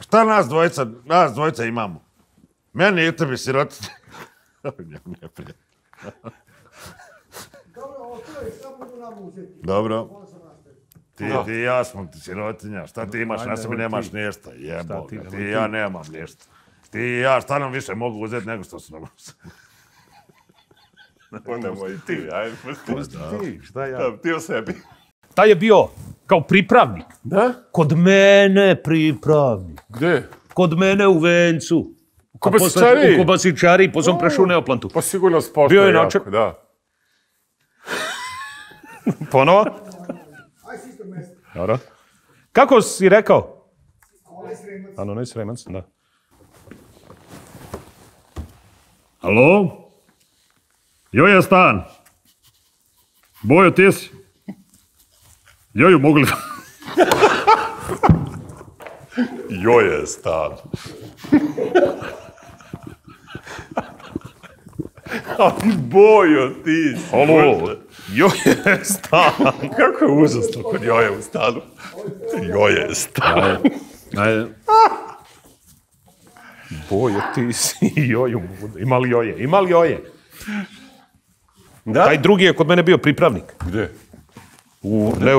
Šta nas dvojica imamo? Meni i tebi sirotinje. Dobro. Ti i ja smo ti sirotinja. Šta ti imaš na sebi, nemaš ništa. Jebo, ti i ja nemam ništa. Ti i ja šta nam više mogu uzeti nego što su nam uzeti. Onda moj ti, ajde, pusti. Šta ja? Ti o sebi. Taj je bio kao pripravnik. Da? Kod mene pripravnik. Gde? Kod mene u Vencu. U Kobasičariji? U Kobasičariji, pa sam prešao u Neoplantu. Pa sigurno spošto Bio je jako, da. Ponovo? Dobro. Kako si rekao? Anonis Remac, da. Alo? Joje stan. Bojo, ti si? Joju, mogli... Joje stan. Ali Bojo, ti si. Alo, Joje stan. Kako je užasno kod Joje u stanu. Joje stan. Ajde. Bojo, ti si Joju. Ima li Joje? Ima li Joje? Da? Taj drugi je kod mene bio pripravnik. Gde? Ne.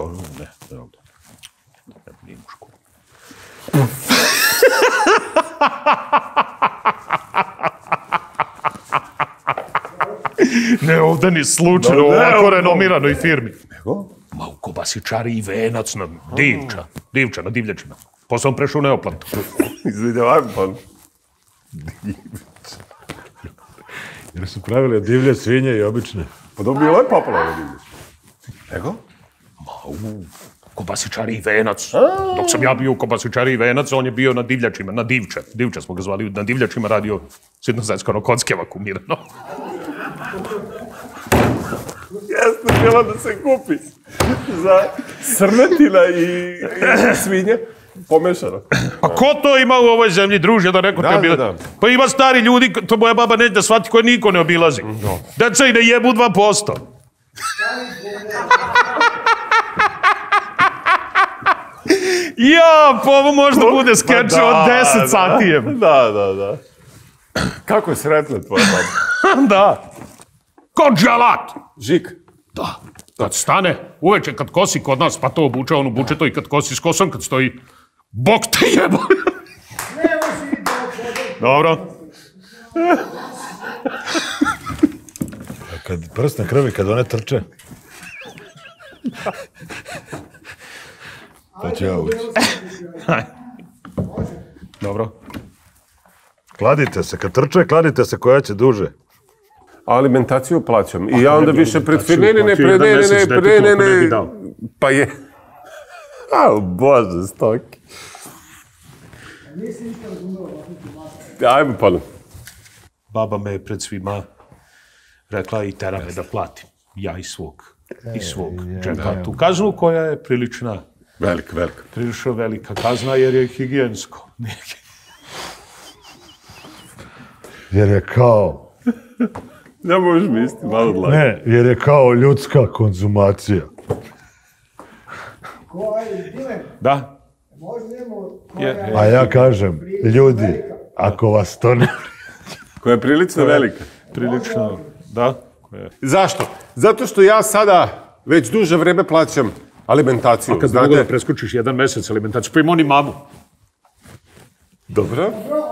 Nije muško. Ne, ovdje ni slučajno, u ovako renomiranoj firmi. Nego? Ma u Kobasičariji Venac na Divča na divljačima. Pa sam prešao u Neoplantu. Izvide ovako, pa... Jer su pravile divlje svinje i obične. Pa dobro, bilo je popularno divlje. Nego? Ma u Kobasičariji Venac. Dok sam ja bio u Kobasičariji Venac, on je bio na divljačima, na Divče. Divče smo ga zvali, na divljačima radio sitnozetskano kocke vakumirano. Jeste htjela da se kupi za srnetina i svinje. Pomešano. A ko to ima u ovoj zemlji, druže, da neko te obilazi? Da. Pa ima stari ljudi, to moja baba neće da shvati, koje niko ne obilazi. Deca i ne jebu 2%. Ja, pa ovo možda bude skeč od 10 satijem. Da. Kako je sretna tvoja baba? Da. Ko dželat. Žik. Da. Kad stane, uveče kad kosi kod nas, pa to obuče, on obuče to i kad kosi s kosom, kad stoji, bok te jebo. Dobro. A kad prsne krvi, kad one trče. Pa ću ja ući. Dobro. Kladite se, kad trče, kladite se koja će duže. Alimentaciju plaćam. I ja onda više pred... Ne. Pa je... A, Bože, stoki. Ajmo, Pano. Baba me je pred svima rekla i tera me da platim. Ja iz svog džepa tu kaznu koja je prilična. Velika. Prilično velika kazna jer je higijensko. Jer je kao... Ne možeš misliti, malo dlaka. Ne, jer je kao ljudska konzumacija. Da? A ja kažem, ljudi, ako vas to ne... Koja je prilično velika. Prilično, da. Zašto? Zato što ja sada već duže vreme plaćam alimentaciju. A kad mogu da preskočiš 1 mesec alimentaciju, pa im oni mamu. Dobro.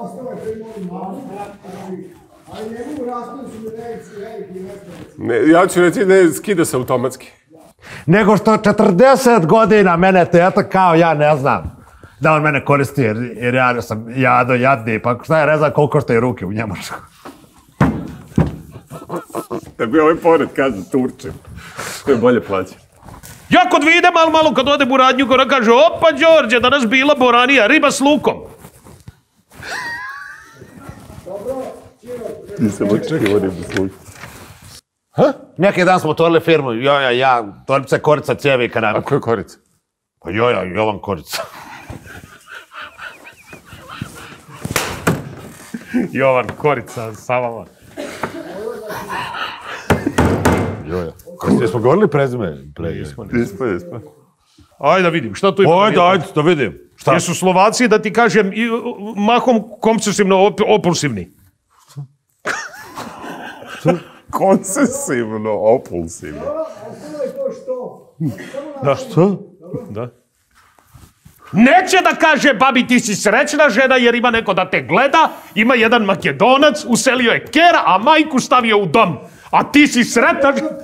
Ne, ja ću reći ne skida se automatski. Nego što 40 godina mene teta kao ja ne znam da on mene koristi jer ja sam jadni, pa šta je ne znam koliko koštaju ruke u Njemačku. Da bi ovaj pored kaže Turčin, koji bolje plaća. Ja kod vide malo kad odem u radnju, koja kaže, opa Đorđe, danas bila boranija, riba s lukom. Nisam očekivao ribu s lukom. Neki dan smo otvorili firmu, Torbica Korica cijevi i kanami. A ko je Korica? Pa Jovan Korica. Jovan Korica, sa vama. Joja. Jesmo govorili prezime? Nismo. Ajde da vidim, šta tu ima? Ajde da vidim. Šta? Jesu Slovaci, da ti kažem, mahom kompulsivno opulsivni. Koncesivno, opulsivno. Da, što? Da. Neće da kaže, babi, ti si srećna žena jer ima neko da te gleda, ima jedan Makedonac, uselio je kera, a majku stavio u dom. A ti si sretna žena.